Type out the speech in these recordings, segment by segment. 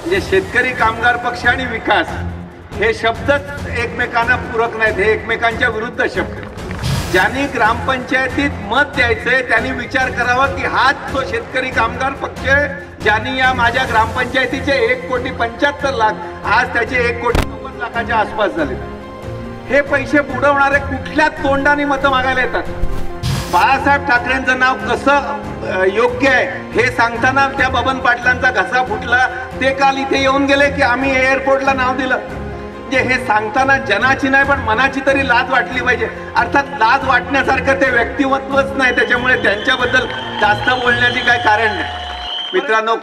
म्हणजे शेतकरी कामगार पक्ष आणि विकास हे शब्दच एकमेकांना पूरक नाहीत, हे एकमेकांच्या विरुद्ध शब्द. ज्यांनी ग्रामपंचायतीत मत द्यायचंय त्यांनी विचार करावा की हाच तो शेतकरी कामगार पक्ष ज्यांनी या माझ्या ग्रामपंचायतीचे 1,75,00,000 आज त्याचे 1,90,00,000च्या आसपास झाले. हे पैसे बुडवणारे कुठल्या तोंडाने मतं मागायला येतात? बाळासाहेब ठाकरेंचं नाव कसं योग्य आहे हे सांगताना त्या बबन पाटलांचा घसा फुटला. ते काल इथे येऊन गेले की आम्ही एअरपोर्टला नाव दिलं. म्हणजे हे सांगताना जनाची नाही पण मनाची तरी लाज वाटली पाहिजे. अर्थात लाज वाटण्यासारखं ते व्यक्तिमत्वच नाही, त्याच्यामुळे त्यांच्याबद्दल जास्त बोलण्याची काय कारण नाही. मित्रांनो,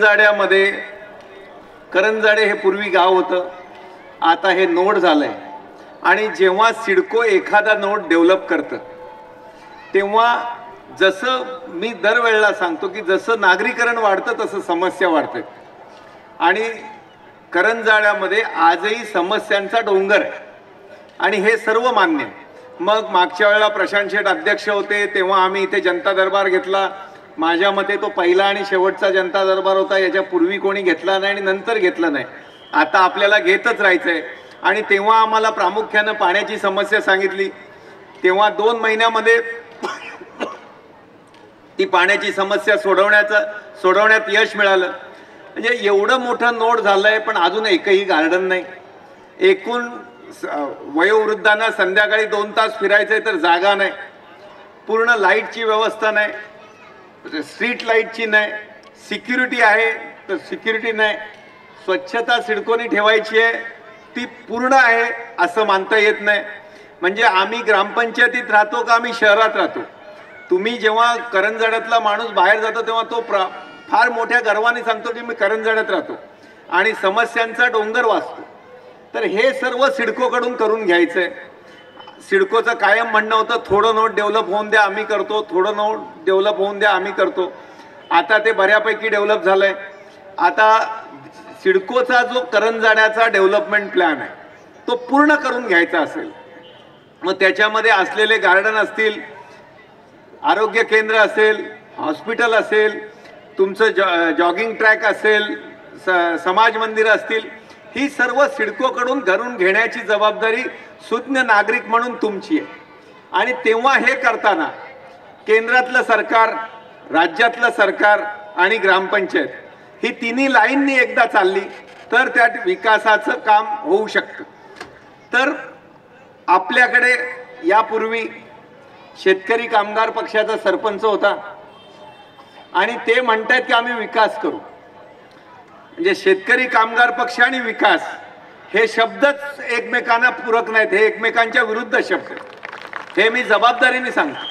करंजाडे हे पूर्वी गाव होतं, आता हे नोड झालंय. आणि जेव्हा सिडको एखादा नोड डेव्हलप करतं तेव्हा जसं मी दरवेळेला सांगतो की जसं नागरीकरण वाढतं तसं समस्या वाढतात. आणि करंजाड्यामध्ये आजही समस्यांचा डोंगर आहे आणि हे सर्व मान्य आहे. मग मागच्या वेळेला प्रशांत शेठ अध्यक्ष होते तेव्हा आम्ही इथे जनता दरबार घेतला. माझ्या मते तो पहिला आणि शेवटचा जनता दरबार होता, याच्या पूर्वी कोणी घेतला नाही आणि नंतर घेतला नाही. आता आपल्याला घेतच राहायचंय. आणि तेव्हा आम्हाला प्रामुख्यानं पाण्याची समस्या सांगितली. तेव्हा 2 महिन्यामध्ये ती पाण्याची समस्या सोडवण्यात यश मिळालं. म्हणजे एवढं मोठं नोड झालंय पण अजून एकही गार्डन नाही. एकूण वयोवृद्धांना संध्याकाळी 2 तास फिरायचंय तर जागा नाही, पूर्ण लाईटची व्यवस्था नाही, स्ट्रीट लाईटची नाही, सिक्युरिटी आहे तर सिक्युरिटी नाही, स्वच्छता सिडकोनी ठेवायची आहे ती पूर्ण आहे असं मानता येत नाही. म्हणजे आम्ही ग्रामपंचायतीत राहतो का आम्ही शहरात राहतो? तुम्ही जेव्हा करंजाड्यातला माणूस बाहेर जातो तेव्हा तो फार मोठ्या गर्वाने सांगतो की मी करंजाड्यात राहतो आणि समस्यांचा डोंगर वाचतो. तर हे सर्व सिडकोकडून करून घ्यायचंय. सिडकोचं कायम म्हणणं होतं थोडं नोट डेव्हलप होऊन द्या आम्ही करतो, थोडं नोट डेव्हलप होऊन द्या आम्ही करतो. आता ते बऱ्यापैकी डेव्हलप झालंय. आता सिडकोचा जो करंजाड्याचा डेव्हलपमेंट प्लॅन आहे तो पूर्ण करून घ्यायचा असेल मग त्याच्यामध्ये असलेले गार्डन असतील, आरोग्य केंद्र असेल, हॉस्पिटल असेल, तुमचं जॉगिंग ट्रॅक असेल, समाज मंदिर असतील, ही सर्व सिडकोकडून घरून घेण्याची जबाबदारी सुज्ञ नागरिक म्हणून तुमची आहे. आणि तेव्हा हे करताना केंद्रातलं सरकार, राज्यातलं सरकार आणि ग्रामपंचायत ही तिन्ही लाईननी एकदा चालली तर त्या विकासाचं काम होऊ शकतं. तर आपल्याकडे यापूर्वी शेतकरी कामगार पक्षाचा सरपंच होता आणि ते म्हणतात की आम्ही विकास करू. म्हणजे शेतकरी कामगार पक्ष आणि विकास हे शब्दच एकमेकांना पूरक नाहीत, हे एकमेकांच्या विरुद्ध शब्द. हे मी जबाबदारीने सांगतो.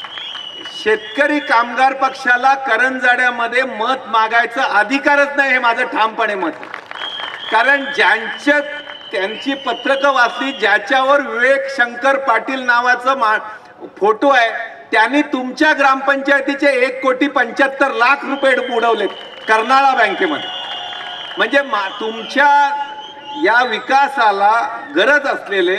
शेतकरी कामगार पक्षाला करंजाड्यामध्ये मत मागायचा अधिकारच नाही, हे माझं ठामपणे मत. कारण त्यांची पत्रकं वाचली, ज्याच्यावर विवेक शंकर पाटील नावाचं फोटो आहे त्यांनी तुमच्या ग्रामपंचायतीचे 1,75,00,000 रुपये बुडवलेत कर्नाळा बँकेमध्ये. म्हणजे तुमच्या या विकासाला गरज असलेले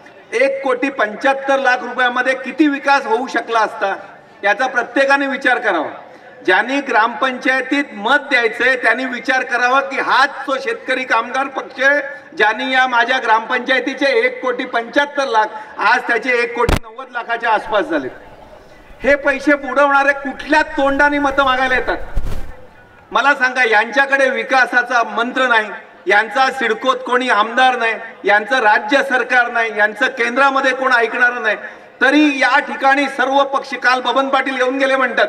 1,75,00,000 रुपयामध्ये किती विकास होऊ शकला असता याचा प्रत्येकाने विचार करावा. ज्यांनी ग्रामपंचायतीत मत द्यायचंय त्यांनी विचार करावा की हाच तो शेतकरी कामगार पक्ष ज्यांनी या माझ्या ग्रामपंचायतीचे 1,75,00,000 आज त्याचे 1,90,00,000च्या आसपास झाले. हे पैसे बुडवणारे कुठल्या तोंडाने मतं मागायला येतात? मला सांगा, यांच्याकडे विकासाचा मंत्र नाही, यांचा सिडकोत कोणी आमदार नाही, यांचं राज्य सरकार नाही, यांचं केंद्रामध्ये कोण ऐकणार नाही, तरी या ठिकाणी सर्व पक्ष, काल बबन पाटील येऊन गेले म्हणतात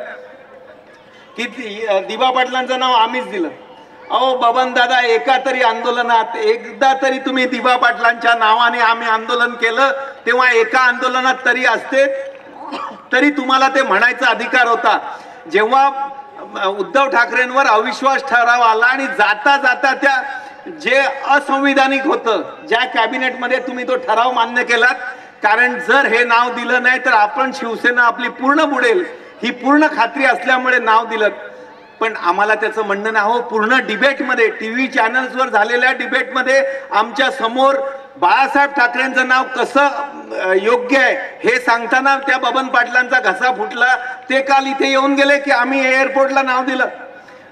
की दिबा पाटलांचं नाव आम्हीच दिलं. अहो बबन दादा, एका तरी आंदोलनात एकदा तरी तुम्ही दिबा पाटलांच्या नावाने आम्ही आंदोलन केलं तेव्हा एका आंदोलनात तरी असते, तरी तुम्हाला ते म्हणायचा अधिकार होता. जेव्हा उद्धव ठाकरेंवर अविश्वास ठराव आला आणि जाता जाता त्या जे असंविधानिक होतं ज्या कॅबिनेटमध्ये तुम्ही तो ठराव मान्य केलात, कारण जर हे नाव दिलं नाही तर आपण शिवसेना आपली पूर्ण बुडेल ही पूर्ण खात्री असल्यामुळे नाव दिलं. पण आम्हाला त्याचं म्हणणं नाही. हो, पूर्ण डिबेटमध्ये, टीव्ही चॅनल्सवर झालेल्या डिबेटमध्ये आमच्या समोर बाळासाहेब ठाकरेंचं नाव कसं योग्य आहे हे सांगताना त्या बबन पाटलांचा घसा फुटला. ते काल इथे येऊन गेले की आम्ही एअरपोर्टला नाव दिलं.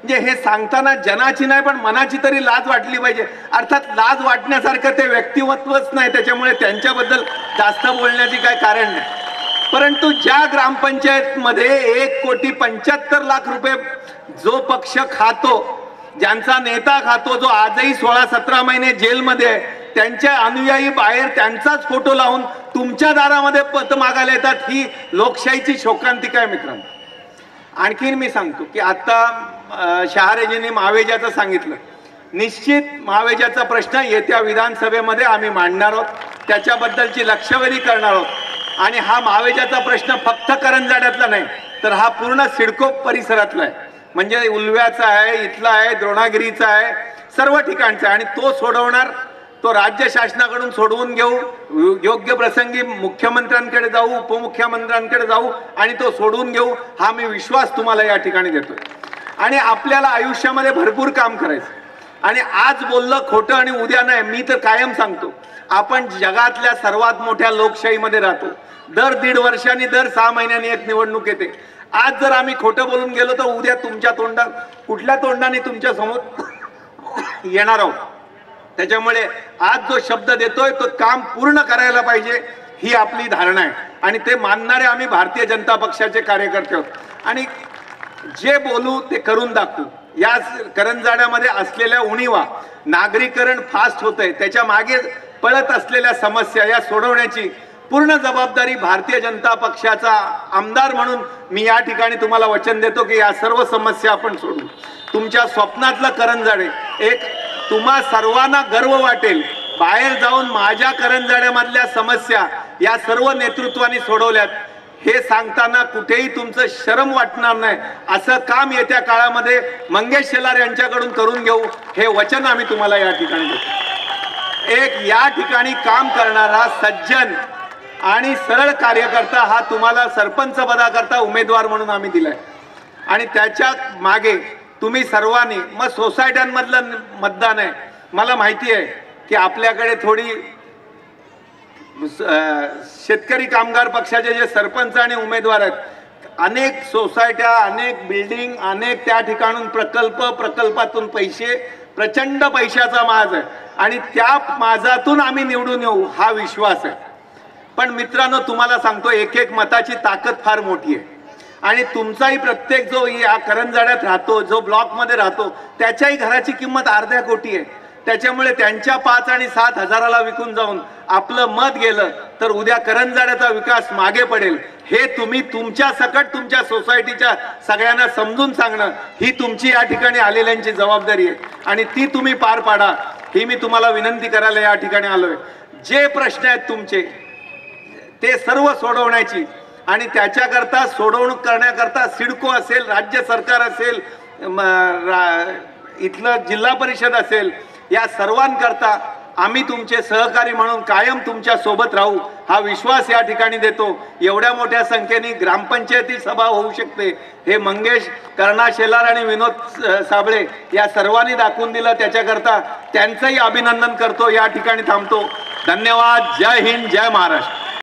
म्हणजे हे सांगताना जनाची नाही पण मनाची तरी लाज वाटली पाहिजे. अर्थात लाज वाटण्यासारखं ते व्यक्तिमत्वच नाही, त्याच्यामुळे त्यांच्याबद्दल जास्त बोलण्याची काय कारण नाही. परंतु ज्या ग्रामपंचायतमध्ये 1,75,00,000 रुपये जो पक्ष खातो, ज्यांचा नेता खातो, जो आजही 16-17 महिने जेलमध्ये आहे, त्यांच्या अनुयायी बाहेर त्यांचाच फोटो लावून तुमच्या दारामध्ये पत मागायला येतात, ही लोकशाहीची शोकांतिका आहे मित्रांनो. आणखीन मी सांगतो की आता शहारेजींनी महावेजाचं सांगितलं. निश्चित महावेजाचा प्रश्न येत्या विधानसभेमध्ये आम्ही मांडणार आहोत, त्याच्याबद्दलची लक्षवेधी करणार आहोत. आणि हा महावेजाचा प्रश्न फक्त करंजाड्यातला नाही, तर हा पूर्ण सिडको परिसरातला आहे. म्हणजे उल्व्याचा आहे, इथला आहे, द्रोणागिरीचा आहे, सर्व ठिकाणचा आहे. आणि तो सोडवणार, तो राज्य शासनाकडून सोडवून घेऊ, योग्य प्रसंगी मुख्यमंत्र्यांकडे जाऊ, उपमुख्यमंत्र्यांकडे जाऊ आणि तो सोडवून घेऊ, हा मी विश्वास तुम्हाला या ठिकाणी देतोय. आणि आपल्याला आयुष्यामध्ये भरपूर काम करायचं. आणि आज बोललं खोटं आणि उद्या नाही. मी तर कायम सांगतो, आपण जगातल्या सर्वात मोठ्या लोकशाहीमध्ये राहतो. दर 1.5 वर्षांनी, दर 6 महिन्यांनी एक निवडणूक येते. आज जर आम्ही खोटं बोलून गेलो तर उद्या तुमच्या तोंडात, कुठल्या तोंडाने तुमच्या समोर येणार आहोत. त्याच्यामुळे आज जो शब्द देतोय तो काम पूर्ण करायला पाहिजे, ही आपली धारणा आहे. आणि ते मानणारे आम्ही भारतीय जनता पक्षाचे कार्यकर्ते आहोत. आणि जे बोलू ते करून दाखवू. या करंजाड्यामध्ये असलेल्या उणीवा, नागरीकरण फास्ट होतंय, त्याच्या मागे पळत असलेल्या समस्या या सोडवण्याची पूर्ण जबाबदारी भारतीय जनता पक्षाचा आमदार म्हणून मी या ठिकाणी तुम्हाला वचन देतो की या सर्व समस्या आपण सोडवू. तुमच्या स्वप्नातलं करंजाडे एक तुम्हा सर्वांना गर्व वाटेल. बाहेर जाऊन माझ्या करंजाड्यामधल्या समस्या या सर्व नेतृत्वाने सोडवल्यात हे सांगताना कुठेही तुमचं शरम वाटणार नाही. असं काम येत्या काळामध्ये मंगेश शेलार यांच्याकडून करून घेऊ, हे वचन आम्ही तुम्हाला या ठिकाणी देतो. एक या ठिकाणी काम करणारा सज्जन आणि सरळ कार्यकर्ता हा तुम्हाला सरपंच पदाकरता उमेदवार म्हणून आम्ही दिलाय. आणि त्याच्या मागे तुम्ही सर्वांनी, मग सोसायट्यांमधलं मतदान आहे. मला माहिती आहे की आपल्याकडे थोडी शेतकरी कामगार पक्षाचे जे सरपंच आणि उमेदवार आहेत, अनेक सोसायट्या, अनेक बिल्डिंग, अनेक त्या ठिकाणून प्रकल्पातून पैसे, प्रचंड पैशाचा माज आहे. आणि त्या माजातून आम्ही निवडून येऊ हा विश्वास आहे. पण मित्रांनो, तुम्हाला सांगतो, एक एक मताची ताकद फार मोठी आहे. आणि तुमचाही प्रत्येक जो या करंजाड्यात राहतो, जो ब्लॉकमध्ये राहतो, त्याच्याही घराची किंमत अर्ध्या कोटी आहे. त्याच्यामुळे त्यांच्या 5 आणि 7 हजाराला विकून जाऊन आपलं मत गेलं तर उद्या करंजाड्याचा विकास मागे पडेल. हे तुम्ही तुमच्या सकट तुमच्या सोसायटीच्या सगळ्यांना समजून सांगणं ही तुमची या ठिकाणी आलेल्यांची जबाबदारी आहे. आणि ती तुम्ही पार पाडा, ही मी तुम्हाला विनंती करायला या ठिकाणी आलोय. जे प्रश्न आहेत तुमचे ते सर्व सोडवण्याची आणि त्याच्याकरता सोडवणूक करण्याकरता सिडको असेल, राज्य सरकार असेल, इथलं जिल्हा परिषद असेल, या सर्वांकरता आम्ही तुमचे सहकारी म्हणून कायम तुमच्या सोबत राहू हा विश्वास या ठिकाणी देतो. एवढ्या मोठ्या संख्येने ग्रामपंचायती सभा होऊ शकते हे मंगेश, कर्णा शेलार आणि विनोद साबळे या सर्वांनी दाखवून दिलं. त्याच्याकरता त्यांचंही अभिनंदन करतो. या ठिकाणी थांबतो. धन्यवाद. जय हिंद, जय महाराष्ट्र.